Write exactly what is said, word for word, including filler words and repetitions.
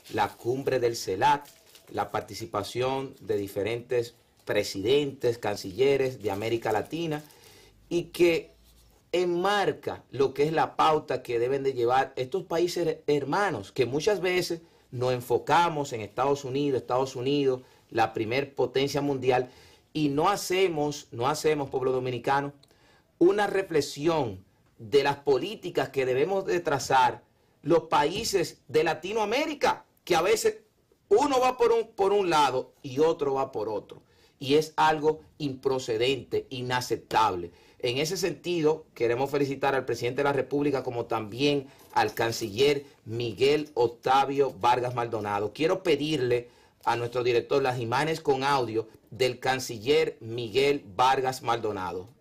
la cumbre del CELAC, la participación de diferentes presidentes, cancilleres de América Latina, y que enmarca lo que es la pauta que deben de llevar estos países hermanos, que muchas veces nos enfocamos en Estados Unidos, Estados Unidos, la primer potencia mundial, y no hacemos, no hacemos, pueblo dominicano, una reflexión de las políticas que debemos de trazar los países de Latinoamérica, que a veces uno va por un, por un lado y otro va por otro. Y es algo improcedente, inaceptable. En ese sentido, queremos felicitar al presidente de la República como también al canciller Miguel Octavio Vargas Maldonado. Quiero pedirle a nuestro director las imágenes con audio del canciller Miguel Vargas Maldonado.